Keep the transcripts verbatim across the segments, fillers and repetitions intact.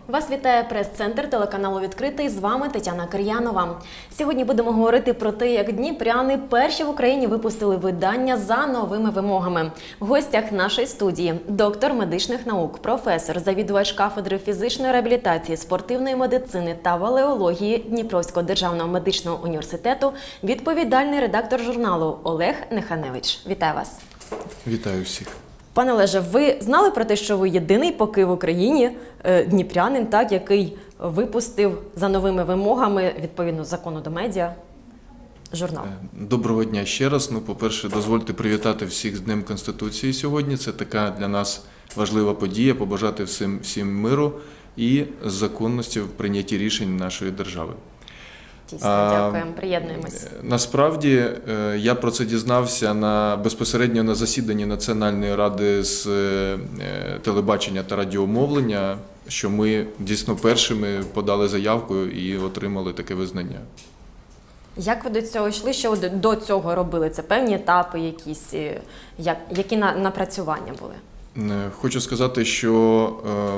Вас вітає прес-центр телеканалу «Відкритий». З вами Тетяна Кир'янова. Сьогодні будемо говорити про те, як дніпряни перші в Україні випустили видання за новими вимогами. В гостях нашої студії доктор медичних наук, професор, завідувач кафедри фізичної реабілітації, спортивної медицини та валеології Дніпровського державного медичного університету, відповідальний редактор журналу Олег Неханевич. Вітаю вас. Вітаю всіх. Пане Олеже, ви знали про те, що ви єдиний поки в Україні дніпрянин, так, який випустив за новими вимогами, відповідно закону до медіа, журнал? Доброго дня ще раз. Ну, по-перше, дозвольте привітати всіх з Днем Конституції сьогодні. Це така для нас важлива подія, побажати всім, всім миру і законності в прийнятті рішень нашої держави. Дійсно, дякуємо, приєднуємось. Насправді, я про це дізнався на, безпосередньо на засіданні Національної ради з телебачення та радіомовлення, що ми дійсно першими подали заявку і отримали таке визнання. Як ви до цього йшли? Що ви до цього робили? Це певні етапи якісь? Як, які напрацювання були? Хочу сказати, що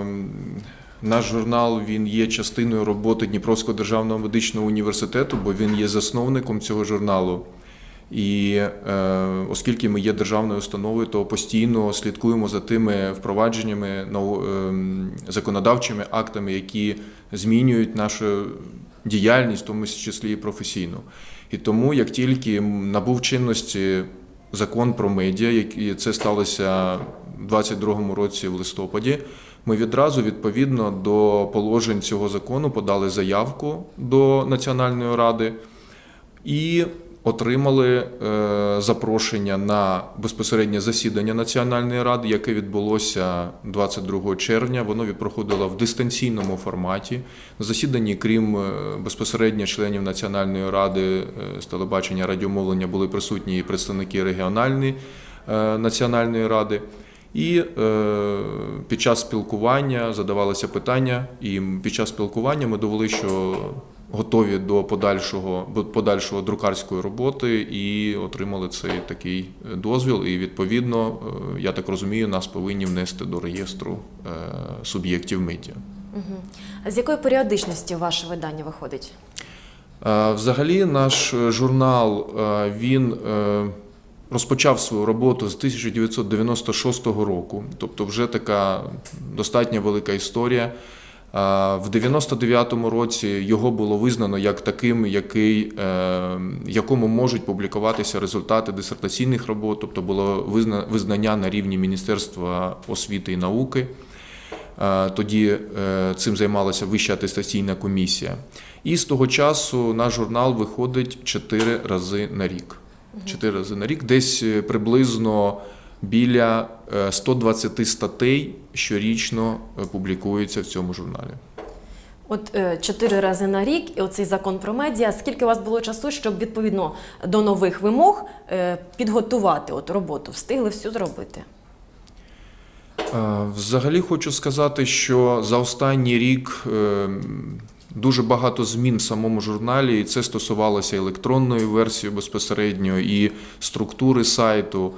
наш журнал, він є частиною роботи Дніпровського державного медичного університету, бо він є засновником цього журналу. І е, оскільки ми є державною установою, то постійно слідкуємо за тими впровадженнями, е, законодавчими актами, які змінюють нашу діяльність, в тому числі і професійну. І тому, як тільки набув чинності закон про медіа, і це сталося у двадцять другому році в листопаді, ми відразу, відповідно до положень цього закону, подали заявку до Національної ради і отримали е, запрошення на безпосереднє засідання Національної ради, яке відбулося двадцять другого червня. Воно проходило в дистанційному форматі. На засіданні, крім е, безпосередньо членів Національної ради е, з телебачення, радіомовлення, були присутні і представники регіональної е, Національної ради. І е, під час спілкування задавалися питання, і під час спілкування ми довели, що готові до подальшого, подальшого друкарської роботи і отримали цей такий дозвіл. І відповідно, е, я так розумію, нас повинні внести до реєстру е, суб'єктів медіа. Угу. А з якої періодичності ваше видання виходить? Е, взагалі наш журнал, е, він... Е, розпочав свою роботу з тисяча дев'ятсот дев'яносто шостого року, тобто вже така достатньо велика історія. В дев'яносто дев'ятому році його було визнано як таким, який, якому можуть публікуватися результати дисертаційних робот, тобто було визнання на рівні Міністерства освіти і науки. Тоді цим займалася Вища атестаційна комісія. І з того часу наш журнал виходить чотири рази на рік. Чотири рази на рік, десь приблизно біля ста двадцяти статей щорічно публікується в цьому журналі. От чотири рази на рік, і оцей закон про медіа, скільки у вас було часу, щоб відповідно до нових вимог підготувати от роботу, встигли всю зробити? Взагалі хочу сказати, що за останній рік дуже багато змін в самому журналі, і це стосувалося електронної версії безпосередньо, і структури сайту.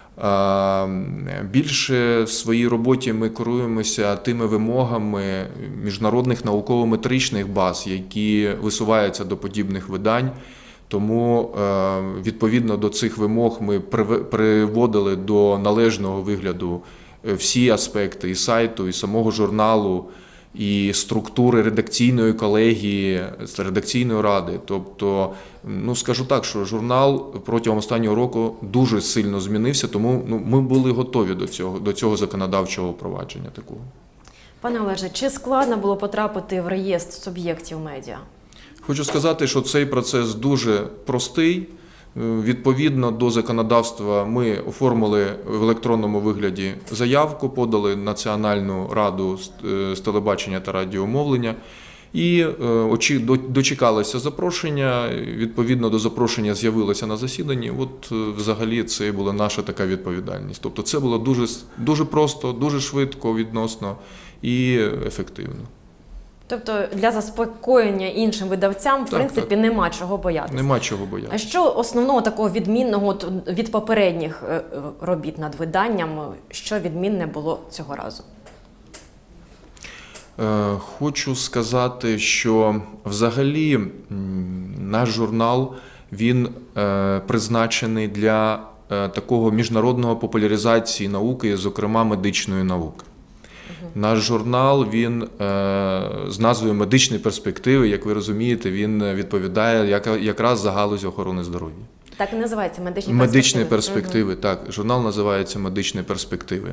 Більше в своїй роботі ми керуємося тими вимогами міжнародних науково-метричних баз, які висуваються до подібних видань. Тому відповідно до цих вимог ми приводили до належного вигляду всі аспекти і сайту, і самого журналу, і структури редакційної колегії, редакційної ради. Тобто, ну скажу так, що журнал протягом останнього року дуже сильно змінився, тому ну, ми були готові до цього, до цього законодавчого впровадження такого. Пане Олеже, чи складно було потрапити в реєстр суб'єктів медіа? Хочу сказати, що цей процес дуже простий. Відповідно до законодавства ми оформили в електронному вигляді заявку, подали Національну раду з телебачення та радіомовлення і дочекалися запрошення. Відповідно до запрошення з'явилося на засіданні. От взагалі це була наша така відповідальність. Тобто це було дуже, дуже просто, дуже швидко відносно і ефективно. Тобто для заспокоєння іншим видавцям, в так, принципі, так. нема чого боятися. Нема чого боятися. А що основного такого відмінного від попередніх робіт над виданням, що відмінне було цього разу? Е, Хочу сказати, що взагалі м, наш журнал, він е, призначений для е, такого міжнародного популяризації науки, зокрема медичної науки. Наш журнал, він е, з назвою «Медичні перспективи», як ви розумієте, він відповідає як, якраз за галузь охорони здоров'я. Так і називається «Медичні, Медичні перспективи». перспективи, так. Журнал називається «Медичні перспективи».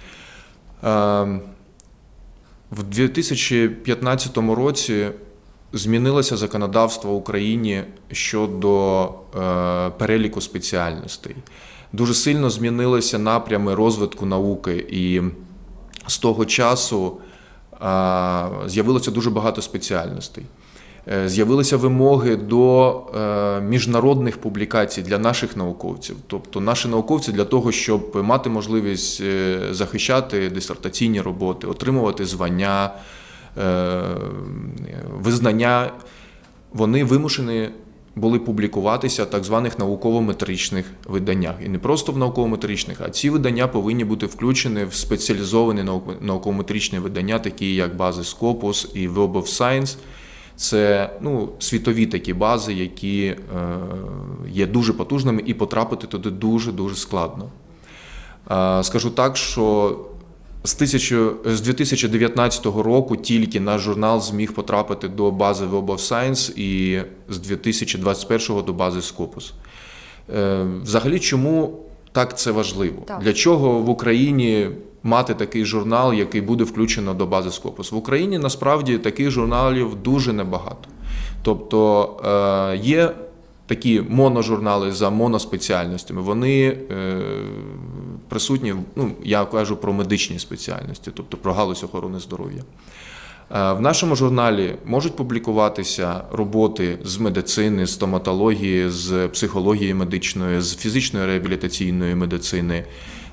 Е, в дві тисячі п'ятнадцятому році змінилося законодавство в Україні щодо е, переліку спеціальностей. Дуже сильно змінилися напрями розвитку науки, і з того часу е, з'явилося дуже багато спеціальностей. Е, з'явилися вимоги до е, міжнародних публікацій для наших науковців. Тобто наші науковці для того, щоб мати можливість е, захищати дисертаційні роботи, отримувати звання, е, визнання, вони вимушені були публікуватися в так званих науково-метричних виданнях. І не просто в науково-метричних, а ці видання повинні бути включені в спеціалізовані науково-метричні видання, такі як бази Scopus і Web of Science. Це ну, світові такі бази, які е, є дуже потужними, і потрапити туди дуже-дуже складно. Е, скажу так, що з, тисячу, з дві тисячі дев'ятнадцятого року тільки наш журнал зміг потрапити до бази Web of Science і з дві тисячі двадцять першого до бази Scopus. Е, взагалі, чому так це важливо? Так. Для чого в Україні мати такий журнал, який буде включено до бази Scopus? В Україні, насправді, таких журналів дуже небагато. Тобто, е, є такі моножурнали за моноспеціальностями, вони е, присутні, ну, я кажу про медичні спеціальності, тобто про галузь охорони здоров'я. Е, в нашому журналі можуть публікуватися роботи з медицини, з стоматології, з психології медичної, з фізичної реабілітаційної медицини,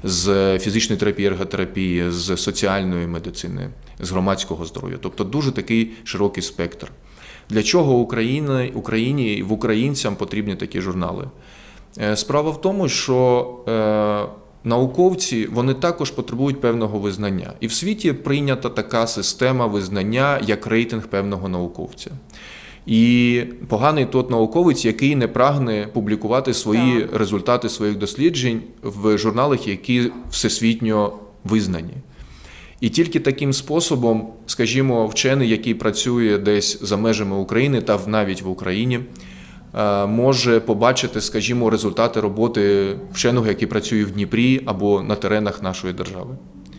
з фізичної терапії, ерготерапії, з соціальної медицини, з громадського здоров'я. Тобто дуже такий широкий спектр. Для чого Україні, Україні і в українцям потрібні такі журнали? Справа в тому, що е, науковці, вони також потребують певного визнання. І в світі прийнята така система визнання, як рейтинг певного науковця. І поганий тот науковець, який не прагне публікувати свої так. результати своїх досліджень в журналах, які всесвітньо визнані. І тільки таким способом, скажімо, вчений, який працює десь за межами України та навіть в Україні, може побачити, скажімо, результати роботи вченого, який працює в Дніпрі або на теренах нашої держави.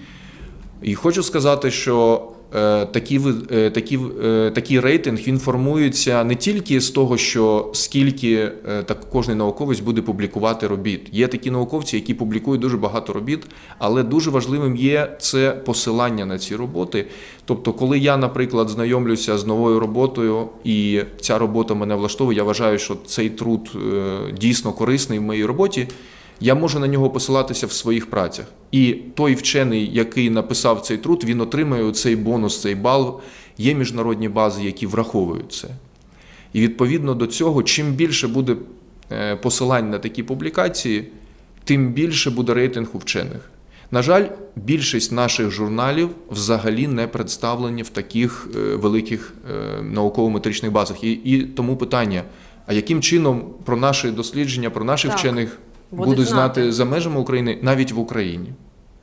І хочу сказати, що Такий, такий, такий рейтинг, він формується не тільки з того, що скільки так, кожен науковець буде публікувати робіт. Є такі науковці, які публікують дуже багато робіт, але дуже важливим є це посилання на ці роботи. Тобто, коли я, наприклад, знайомлюся з новою роботою, і ця робота мене влаштовує, я вважаю, що цей труд дійсно корисний в моїй роботі, я можу на нього посилатися в своїх працях. І той вчений, який написав цей труд, він отримає цей бонус, цей бал. Є міжнародні бази, які враховують це. І відповідно до цього, чим більше буде посилань на такі публікації, тим більше буде рейтинг у вчених. На жаль, більшість наших журналів взагалі не представлені в таких великих науково-метричних базах. І, і тому питання, а яким чином про наші дослідження, про наших так. вчених будуть знати. знати за межами України, навіть в Україні.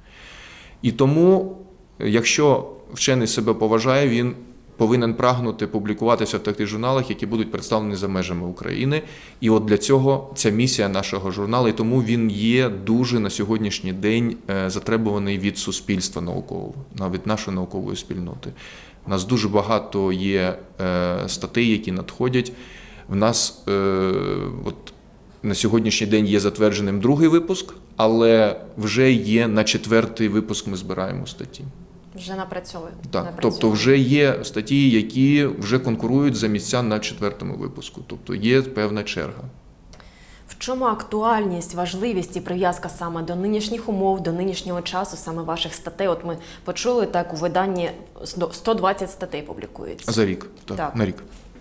І тому, якщо вчений себе поважає, він повинен прагнути публікуватися в таких журналах, які будуть представлені за межами України. І от для цього ця місія нашого журналу, і тому він є дуже на сьогоднішній день затребуваний від суспільства наукового, навіть нашої наукової спільноти. У нас дуже багато є статей, які надходять. В нас от, на сьогоднішній день є затвердженим другий випуск, але вже є на четвертий випуск ми збираємо статті. Вже напрацьовуємо. Так, тобто вже є статті, які вже конкурують за місця на четвертому випуску. Тобто є певна черга. В чому актуальність, важливість і прив'язка саме до нинішніх умов, до нинішнього часу, саме ваших статей? От ми почули, так, у виданні сто двадцять статей публікується. За рік, так, так. на рік.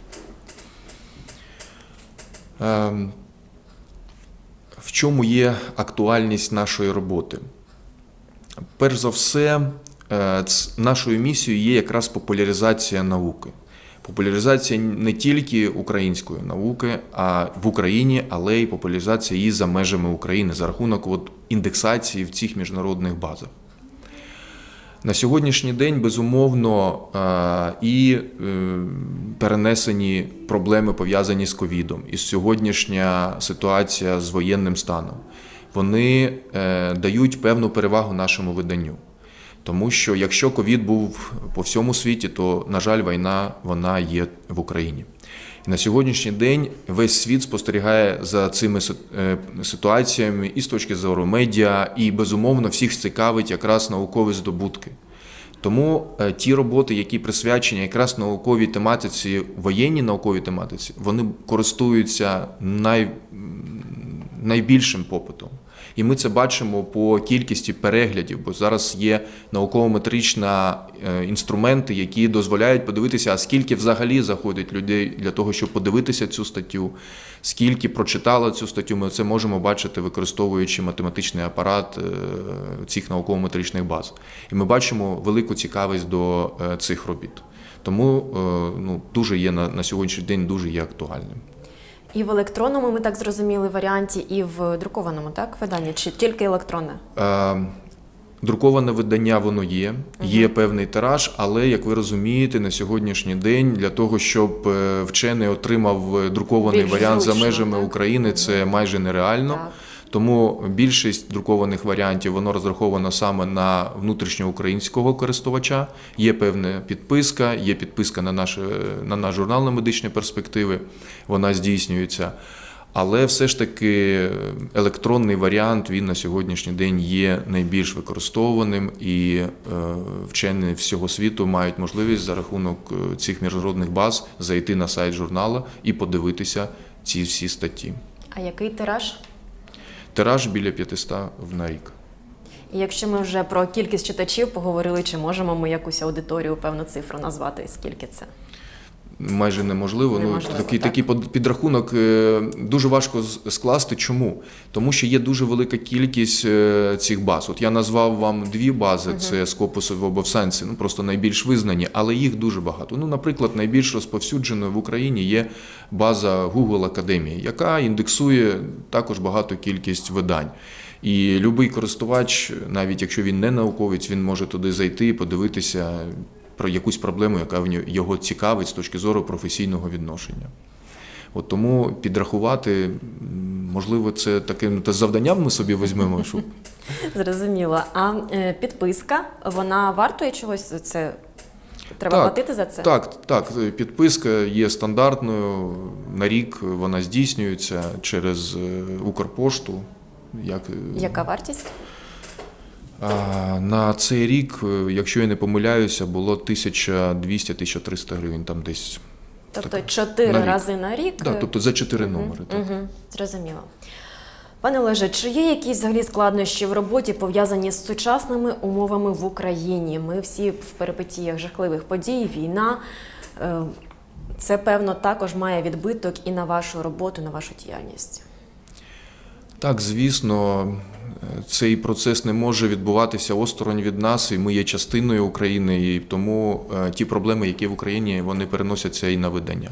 Ем... В чому є актуальність нашої роботи? Перш за все, нашою місією є якраз популяризація науки. Популяризація не тільки української науки, а в Україні, але й популяризація її за межами України за рахунок от індексації в цих міжнародних базах. На сьогоднішній день, безумовно, і перенесені проблеми, пов'язані з ковідом, і сьогоднішня ситуація з воєнним станом, вони дають певну перевагу нашому виданню. Тому що якщо ковід був по всьому світі, то, на жаль, війна, вона є в Україні. І на сьогоднішній день весь світ спостерігає за цими ситуаціями і з точки зору медіа, і, безумовно, всіх цікавить якраз наукові здобутки. Тому ті роботи, які присвячені якраз науковій тематиці, воєнній науковій тематиці, вони користуються най... найбільшим попитом. І ми це бачимо по кількості переглядів, бо зараз є науково-метричні інструменти, які дозволяють подивитися, а скільки взагалі заходить людей для того, щоб подивитися цю статтю, скільки прочитало цю статтю, ми це можемо бачити, використовуючи математичний апарат цих науково-метричних баз. І ми бачимо велику цікавість до цих робіт. Тому ну, дуже є на, на сьогоднішній день дуже є актуальним. І в електронному, ми так зрозуміли, варіанті, і в друкованому, так, виданні? Чи тільки електронне? Е, друковане видання, воно є, угу. Є певний тираж, але, як ви розумієте, на сьогоднішній день для того, щоб вчений отримав друкований Більш варіант зручно, за межами так? України, це угу. майже нереально. Так. Тому більшість друкованих варіантів, воно розраховано саме на внутрішньоукраїнського користувача. Є певна підписка, є підписка на наш, на наш журнал на медичні перспективи, вона здійснюється. Але все ж таки електронний варіант, він на сьогоднішній день є найбільш використовуваним, і вчені всього світу мають можливість за рахунок цих міжнародних баз зайти на сайт журналу і подивитися ці всі статті. А який тираж? Тираж біля п'ятисот на рік. І якщо ми вже про кількість читачів поговорили, чи можемо ми якусь аудиторію, певну цифру назвати, скільки це? Майже неможливо. неможливо ну, такий, так. такий підрахунок дуже важко скласти. Чому? Тому що є дуже велика кількість цих баз. От я назвав вам дві бази, угу. Це Scopus і Web of Science, ну, просто найбільш визнані, але їх дуже багато. Ну, наприклад, найбільш розповсюдженою в Україні є база Google Академії, яка індексує також багату кількість видань. І будь-який користувач, навіть якщо він не науковець, він може туди зайти і подивитися про якусь проблему, яка його цікавить з точки зору професійного відношення. От тому підрахувати, можливо, це таким завданням ми собі візьмемо. Щоб... Зрозуміло. А підписка, вона вартує чогось? Це треба так, платити за це? Так, так. Підписка є стандартною, на рік вона здійснюється через Укрпошту. Як... Яка вартість? На цей рік, якщо я не помиляюся, було тисяча двісті - тисяча триста гривень, там десь. Тобто чотири на рази на рік? Так, тобто за чотири угу, номери. Так. Угу, зрозуміло. Пане Олеже, чи є якісь взагалі складнощі в роботі, пов'язані з сучасними умовами в Україні? Ми всі в перипетіях жахливих подій, війна. Це, певно, також має відбиток і на вашу роботу, на вашу діяльність. Так, звісно, цей процес не може відбуватися осторонь від нас, і ми є частиною України, і тому ті проблеми, які в Україні, вони переносяться і на видання.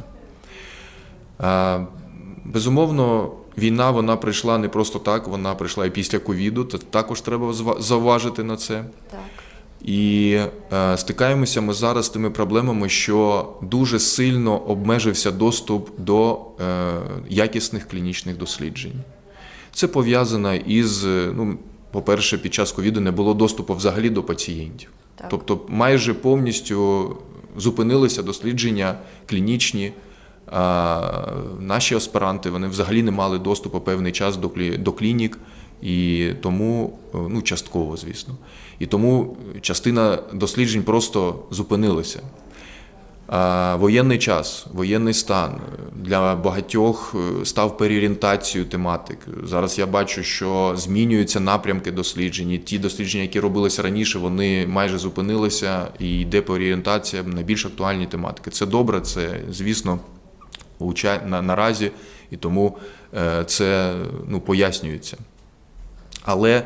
Безумовно, війна, вона прийшла не просто так, вона прийшла і після ковіду, також треба зауважити на це. Так. І е, стикаємося ми зараз з тими проблемами, що дуже сильно обмежився доступ до е, якісних клінічних досліджень. Це пов'язано із, ну, по-перше, під час ковіду не було доступу взагалі до пацієнтів. Так. Тобто майже повністю зупинилися дослідження клінічні. А наші аспіранти, вони взагалі не мали доступу певний час до, до клінік, і тому, ну, частково, звісно. І тому частина досліджень просто зупинилася. А воєнний час, воєнний стан для багатьох став переорієнтацією тематик. Зараз я бачу, що змінюються напрямки досліджень. Ті дослідження, які робилися раніше, вони майже зупинилися, і йде переорієнтація на більш актуальні тематики. Це добре, це, звісно, на, наразі, і тому це, ну, пояснюється. Але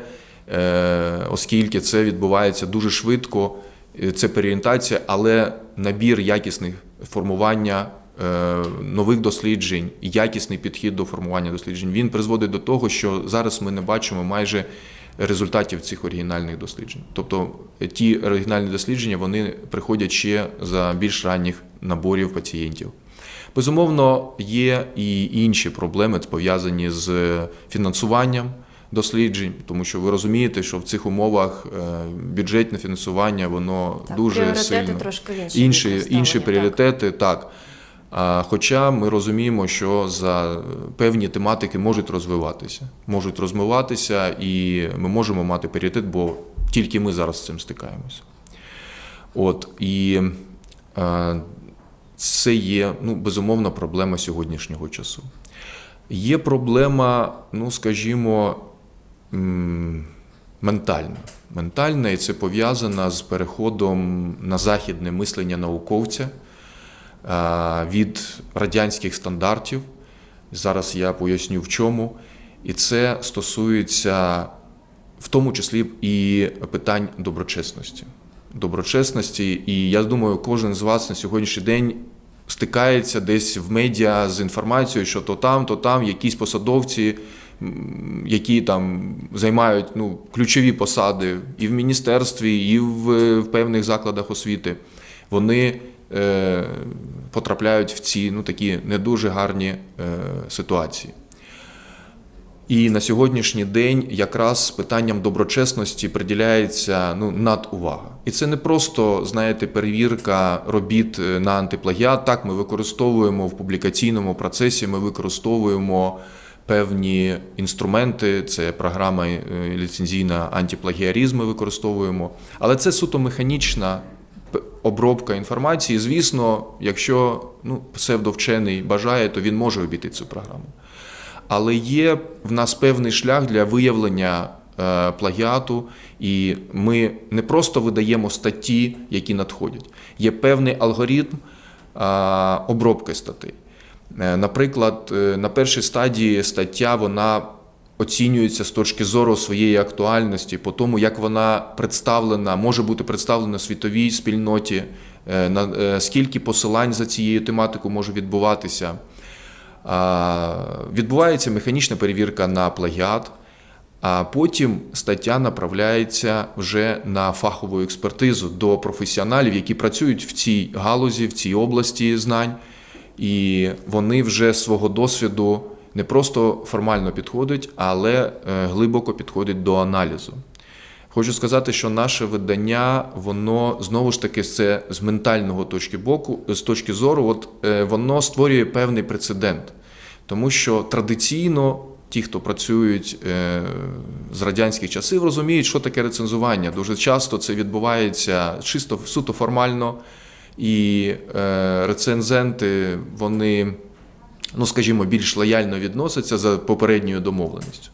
оскільки це відбувається дуже швидко, це переорієнтація, але набір якісних формування нових досліджень, якісний підхід до формування досліджень, він призводить до того, що зараз ми не бачимо майже результатів цих оригінальних досліджень. Тобто ті оригінальні дослідження, вони приходять ще за більш ранніх наборів пацієнтів. Безумовно, є і інші проблеми, пов'язані з фінансуванням досліджень, тому що ви розумієте, що в цих умовах бюджетне фінансування, воно так, дуже сильно. Трошки інші, інші, інші пріоритети, так. так. Хоча ми розуміємо, що за певні тематики можуть розвиватися. Можуть розвиватися і ми можемо мати пріоритет, бо тільки ми зараз з цим стикаємося. От, і е, це є, ну, безумовно, проблема сьогоднішнього часу. Є проблема, ну, скажімо, ментальна. Ментальна, і це пов'язана з переходом на західне мислення науковця від радянських стандартів. Зараз я поясню в чому. І це стосується в тому числі і питань доброчесності. Доброчесності, і я думаю, кожен з вас на сьогоднішній день стикається десь в медіа з інформацією, що то там, то там якісь посадовці, які там займають, ну, ключові посади і в міністерстві, і в, в певних закладах освіти, вони е, потрапляють в ці, ну, такі не дуже гарні е, ситуації. І на сьогоднішній день якраз питанням доброчесності приділяється, ну, надувага. І це не просто, знаєте, перевірка робіт на антиплагіат. Так, ми використовуємо в публікаційному процесі, ми використовуємо певні інструменти, це програма ліцензійна антиплагіаризм ми використовуємо. Але це суто механічна обробка інформації. Звісно, якщо, ну, псевдовчений бажає, то він може обійти цю програму. Але є в нас певний шлях для виявлення е, плагіату, і ми не просто видаємо статті, які надходять. Є певний алгоритм е, обробки статей. Е, наприклад, е, на першій стадії стаття, вона оцінюється з точки зору своєї актуальності, по тому, як вона представлена, може бути представлена світовій спільноті, е, на, е, скільки посилань за цією тематикою може відбуватися. Відбувається механічна перевірка на плагіат, а потім стаття направляється вже на фахову експертизу до професіоналів, які працюють в цій галузі, в цій області знань, і вони вже свого досвіду не просто формально підходять, але глибоко підходять до аналізу. Хочу сказати, що наше видання, воно, знову ж таки, це з ментального точки боку, з точки зору, от, воно створює певний прецедент. Тому що традиційно ті, хто працюють з радянських часів, розуміють, що таке рецензування. Дуже часто це відбувається чисто, суто формально, і рецензенти, вони, ну, скажімо, більш лояльно відносяться за попередньою домовленістю.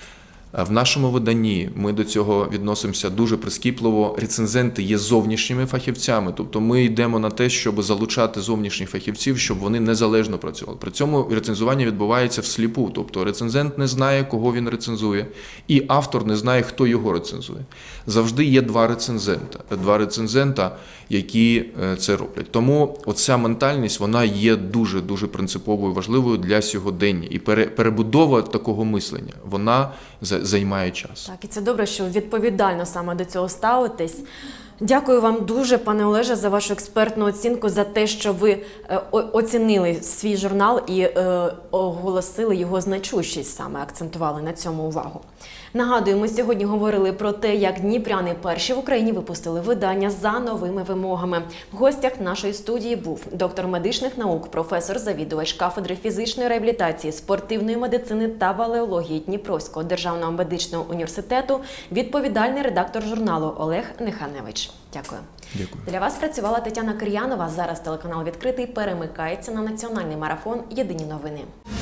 В нашому виданні ми до цього відносимося дуже прискіпливо. Рецензенти є зовнішніми фахівцями, тобто ми йдемо на те, щоб залучати зовнішніх фахівців, щоб вони незалежно працювали. При цьому рецензування відбувається всліпу, тобто рецензент не знає, кого він рецензує, і автор не знає, хто його рецензує. Завжди є два рецензента, два рецензента, які це роблять. Тому оця ментальність, вона є дуже-дуже принциповою, важливою для сьогодення. І перебудова такого мислення, вона займає час. Так, і це добре, що відповідально саме до цього ставитесь. Дякую вам дуже, пане Олеже, за вашу експертну оцінку, за те, що ви е, оцінили свій журнал і е, оголосили його значущість, саме акцентували на цьому увагу. Нагадую, ми сьогодні говорили про те, як дніпряни перші в Україні випустили видання за новими вимогами. В гостях нашої студії був доктор медичних наук, професор, завідувач кафедри фізичної реабілітації, спортивної медицини та валеології Дніпровського державного медичного університету, відповідальний редактор журналу Олег Неханевич. Дякую. Дякую. Для вас працювала Тетяна Кир'янова. Зараз телеканал «Відкритий» перемикається на національний марафон «Єдині новини».